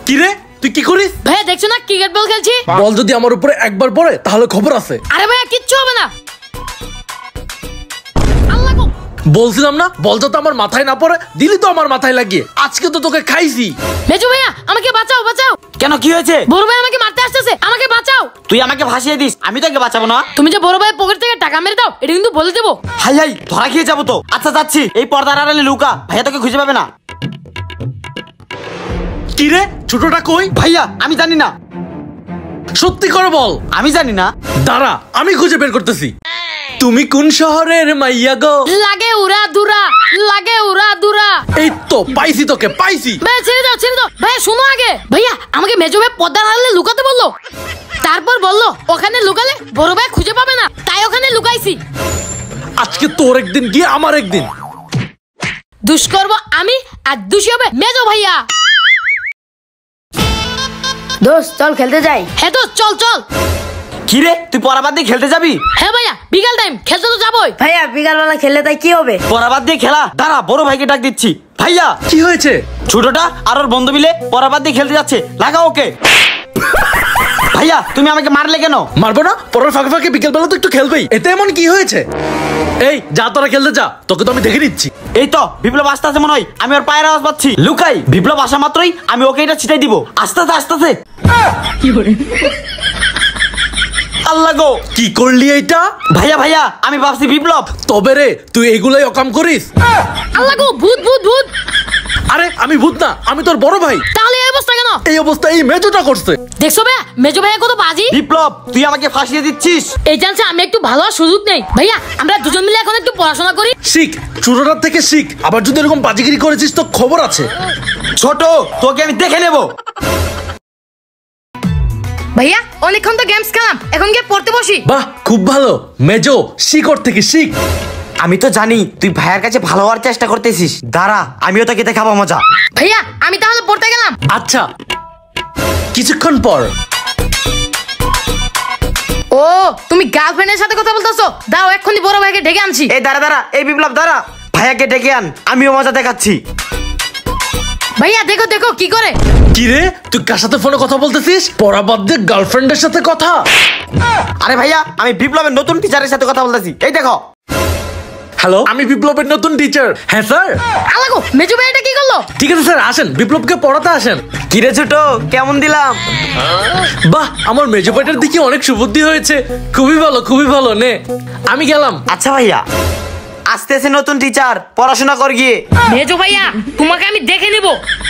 কি রে তুই কি করিস? ভাইয়া দেখছো না ক্রিকেট বল খেলছি। বল যদি আমার উপরে একবার পড়ে তাহলে খবর আছে। আরে ভাইয়া কিচ্ছু হবে না। বলছিলাম না বল তো আমার মাথায় না পড়ে, দিলি তো আমার মাথায় লাগিয়ে। আজকে তো তোকে খাইছি। মেজো ভাইয়া আমাকে বাঁচাও বাঁচাও। কেন কি হয়েছে? বড় ভাই আমাকে মারতে আসতেছে, আমাকে বাঁচাও। তুই আমাকে ভাসিয়ে দিস, আমি তোকে বাঁচাবো না। তুমি যে বড় ভাইয়ের পকেট থেকে টাকা মেরে দাও এটা কিন্তু বলে দেবো। হাই হাই ধরা খেয়ে যাবো তো। আচ্ছা যাচ্ছি, এই পর্দার আড়ালে লুকা, ভাইয়া তোকে খুঁজে পাবে না। কি রে ছোটটা কই? ভাইয়া আমি জানি না। সত্যি করে বল। আমি জানি না। দাঁড়া আমি খুঁজে বের করতেছি। তুমি কোন শহরের মাইয়া গো? লাগে উড়া দুরা, লাগে উড়া দুরা। এই তো পাইছি, তোকে পাইছি। ভাই ছেড়ে দাও ছেড়ে দাও। ভাইয়া শোনো আগে। ভাইয়া আমাকে মেজো ভাই পর্দার আড়ালে লুকাতে বললো, তারপর বললো ওখানে লুকালে বড় ভাই খুঁজে পাবে না, তাই ওখানে লুকাইছি। আজকে তোর একদিন গিয়ে আমার একদিন। দুষ করবো আমি আর দোষী হবে মেজো ভাইয়া। দোস্ত চল খেলতে যাই। হ্যাঁ দোস্ত চল চল। কি রে তুই পড়াবাদ দিয়ে খেলতে যাবি? হ্যাঁ ভাইয়া বিকাল টাইম খেলতে তো যাবোই। ভাইয়া বিকালবেলা খেললে তাই কি হবে? পড়াবাদ দিয়ে খেলা? দাঁড়া বড় ভাইকে ডাক দিচ্ছি। ভাইয়া কি হয়েছে? ছোটটা আর ওর বন্ধু মিলে পড়াবাদ দিয়ে খেলতে যাচ্ছে, লাগা ওকে। ভাইয়া তুমি আমাকে মারলে কেন? মারবো না, পরের ফাঁকে ফাঁকে বিকেল বেলা তো একটু খেলবেই, এতে এমন কি হয়েছে? এই যা তোরা খেলতে যা, তোকে তো আমি দেখে নিচ্ছি। এই তো বিপ্লব আসতে আছে মনে হয়, আমি ওর পায়ের আওয়াজ পাচ্ছি। লুকাই, বিপ্লব আসা মাত্রই আমি ওকে এটা ছিটাই দিব। আস্তে আস্তে আস্তে। আল্লাহ গো কি করলি এইটা? ভাইয়া ভাইয়া আমি ভাবছি বিপ্লব। তবে রে তুই এগুলাই অকাম করিস? আল্লাহ গো ভূত ভূত ভূত। আরে আমি ভূত না, আমি তোর বড় ভাই। তাহলে এই অবস্থা কেন? এই অবস্থা এই মেজোটা করছে। দেখছো ভাইয়া মেজো ভাইয়া কত বাজি। বিপ্লব তুই আমাকে ফাঁসিয়ে দিচ্ছিস। এই চান্সে আমি একটু ভালো সুযোগ নেই। ভাইয়া আমরা দুজন মিলে এখন একটু পড়াশোনা করি। শিখ, ছোটটার থেকে শিখ। আবার যদি এরকম বাজিগিরি করেছিস তো খবর আছে। ছোট তোকে আমি দেখে নেব। ভাইয়া অনেকক্ষণ তো গেমস খেলাম, এখন গিয়ে পড়তে বসি। বাহ খুব ভালো মেজো, শিখ ওর থেকে শিখ। আমি তো জানি তুই ভাইয়ের কাছে ভালো হওয়ার চেষ্টা করতেছিস, দাঁড়া আমিও তোকে দেখাবো মজা। ভাইয়া আমি তাহলে পড়তে গেলাম। আচ্ছা কিছুক্ষণ পর। ও তুমি গার্লফ্রেন্ডের সাথে কথা বলতেছো? দাও এক্ষুনি বড় ভাইকে ডেকে আনছি। এই দাঁড়া দাঁড়া, এই বিপ্লব দাঁড়া, ভাইয়াকে ডেকে আন, আমিও মজা দেখাচ্ছি। ভাইয়া দেখো দেখো কি করে। কি রে তুই কার সাথে ফোনে কথা বলতেছিস? পড়া বাদ দিয়ে গার্লফ্রেন্ডের সাথে কথা? আরে ভাইয়া আমি বিপ্লবের নতুন টিচারের সাথে কথা বলতেছি, এই দেখো। হ্যালো আমি বিপ্লবের নতুন টিচার। হ্যাঁ স্যার। আল্লাহ গো মেজো ভাই এটা কি করলো? ঠিক আছে স্যার আসেন, বিপ্লবকে পড়াতে আসেন। কি রে ছোট কেমন দিলাম? বাহ আমার মেজো ভাইটার দিকে অনেক সুবুদ্ধি হয়েছে। খুবই ভালো খুবই ভালো, নে আমি গেলাম। আচ্ছা ভাইয়া আসতেছে নতুন টিচার, পড়াশোনা কর গিয়ে। মেজো ভাইয়া তোমাকে আমি দেখে নিব।